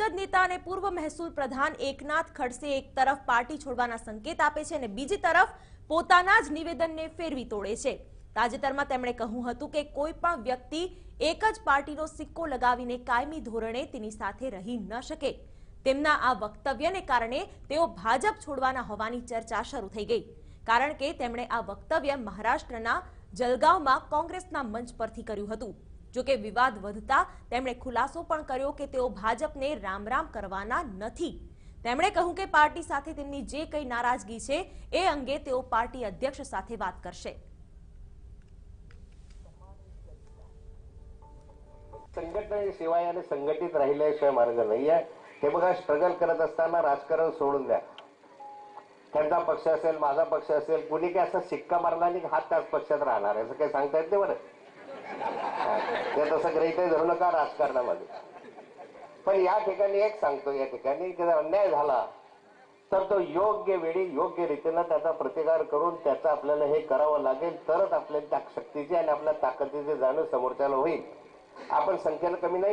દિગ્ગજ નેતા અને પૂર્વ મહેસૂલ પ્રધાન એકનાથ ખડસે એક તરફ પાર્ટી છોડવાના સંકેત આપે છે અને બીજી તરફ પોતાના જ નિવેદનને ફેરવી તોડે છે। તાજેતરમાં તેમણે કહ્યું હતું કે કોઈ પણ વ્યક્તિ એક જ પાર્ટીનો સિક્કો લગાવીને કાયમી ધોરણે તેની સાથે રહી ન શકે। તેમના આ વક્તવ્યને કારણે તેઓ ભાજપ છોડવાના હોવાની ચર્ચા શરૂ થઈ ગઈ, કારણ કે તેમણે આ વક્તવ્ય મહારાષ્ટ્રના જલગાંવમાં કોંગ્રેસના મંચ પરથી કર્યું હતું। જો કે વિવાદ વધતા તેમણે ખુલાસો પણ કર્યો કે તેઓ ભાજપને રામ રામ કરવાના નથી। તેમણે કહ્યું કે પાર્ટી સાથે તેમની જે કંઈ નારાજગી છે એ અંગે તેઓ પાર્ટી અધ્યક્ષ સાથે વાત કરશે। संघटनेशिवाय आणि संघटित राहिल्याशिवाय मार्ग नाहीये। हे बघा, स्ट्रगल करत असताना राजकारण सोडून द्या। त्यांचा पक्ष असेल, माझा पक्ष असेल, कुणी काय असा शिक्का मारला आणि हात त्याच पक्षात राहणार आहे असं काही सांगता येत नाही बरं। ते तसं गृहीतही धरू नका राजकारणामध्ये। पण या ठिकाणी एक सांगतो, या ठिकाणी की जर अन्याय झाला तर तो योग्य वेळी योग्य रीतीने त्याचा प्रतिकार करून त्याचा आपल्याला हे करावं लागेल, तरच आपल्या शक्तीची आणि आपल्या ताकदीची जाणीव समोरच्याला होईल। आपण संख्येने कमी नाही।